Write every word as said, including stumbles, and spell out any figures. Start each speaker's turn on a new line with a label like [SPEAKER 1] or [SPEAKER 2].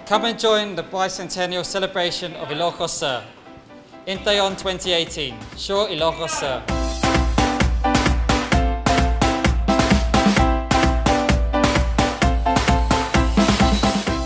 [SPEAKER 1] Come and join the bicentennial celebration of Younghusband. Intayon twenty eighteen, Sure Younghusband.